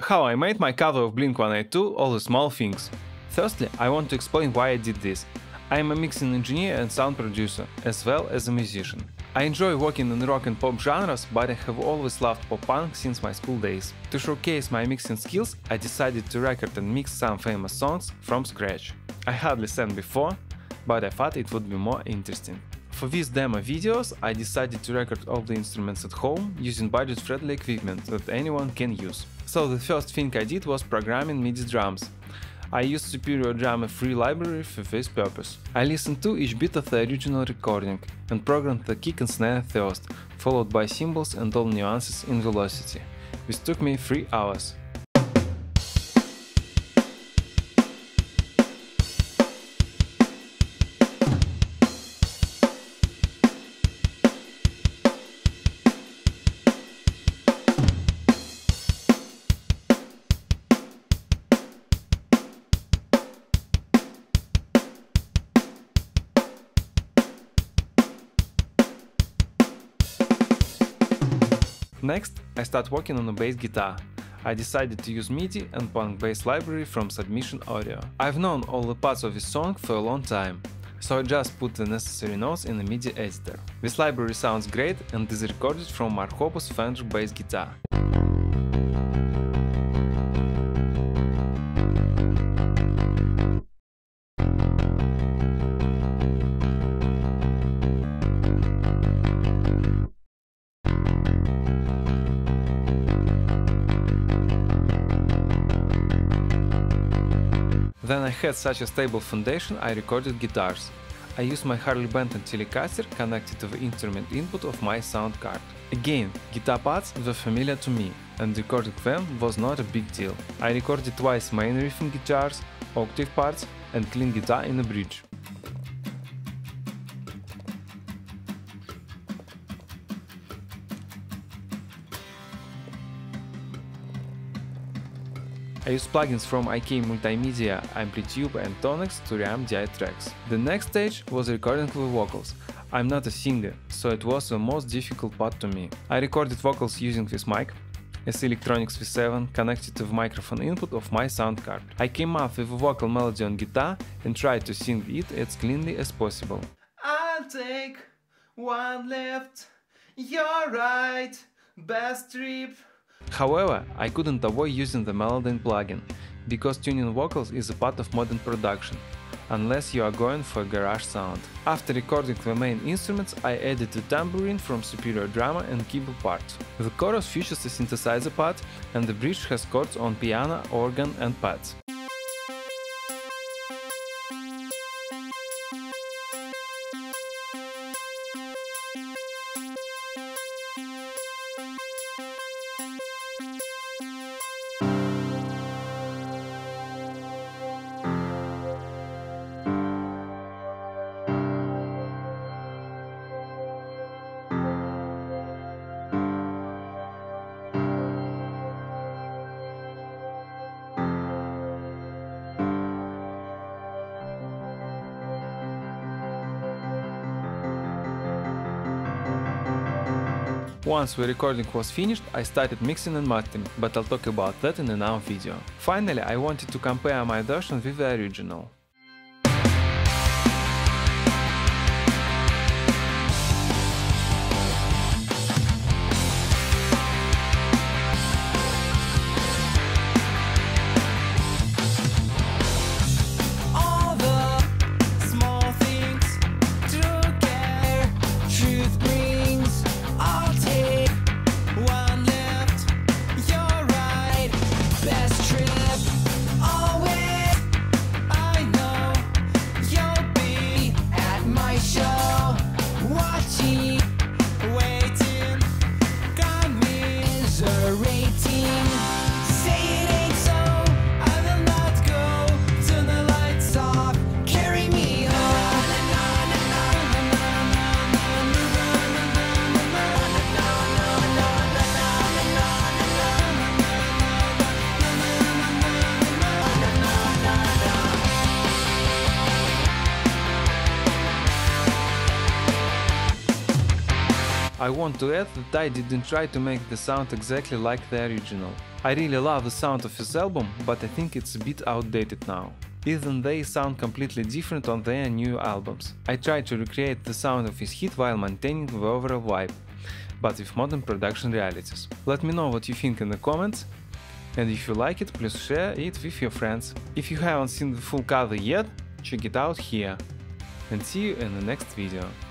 How I made my cover of Blink-182, all the small things. Firstly, I want to explain why I did this. I am a mixing engineer and sound producer, as well as a musician. I enjoy working in rock and pop genres, but I have always loved pop-punk since my school days. To showcase my mixing skills, I decided to record and mix some famous songs from scratch. I hardly sang before, but I thought it would be more interesting. For these demo videos, I decided to record all the instruments at home using budget-friendly equipment that anyone can use. So the first thing I did was programming MIDI drums. I used Superior Drummer free library for this purpose. I listened to each bit of the original recording and programmed the kick and snare first, followed by cymbals and all nuances in velocity. This took me 3 hours. Next, I start working on a bass guitar. I decided to use MIDI and punk bass library from Submission Audio. I've known all the parts of this song for a long time, so I just put the necessary notes in the MIDI editor. This library sounds great and is recorded from Mark Hoppus Fender bass guitar. Then I had such a stable foundation, I recorded guitars. I used my Harley Benton Telecaster connected to the instrument input of my sound card. Again, guitar parts were familiar to me, and recording them was not a big deal. I recorded twice main riffing guitars, octave parts and clean guitar in a bridge. I used plugins from IK Multimedia, Amplitude and Tonex to reamp DI tracks. The next stage was recording the vocals. I'm not a singer, so it was the most difficult part to me. I recorded vocals using this mic, SE Electronics V7 connected to the microphone input of my sound card. I came up with a vocal melody on guitar and tried to sing it as cleanly as possible. I'll take one left, you're right, best trip. However, I couldn't avoid using the Melodyne plugin, because tuning vocals is a part of modern production, unless you are going for a garage sound. After recording the main instruments, I added the tambourine from Superior Drummer and keyboard parts. The chorus features a synthesizer part, and the bridge has chords on piano, organ and pads. Once the recording was finished, I started mixing and mastering, but I'll talk about that in another video. Finally, I wanted to compare my version with the original. I know I want to add that I didn't try to make the sound exactly like the original. I really love the sound of his album, but I think it's a bit outdated now. Even they sound completely different on their new albums. I tried to recreate the sound of his hit while maintaining the overall vibe, but with modern production realities. Let me know what you think in the comments, and if you like it, please share it with your friends. If you haven't seen the full cover yet, check it out here. And see you in the next video.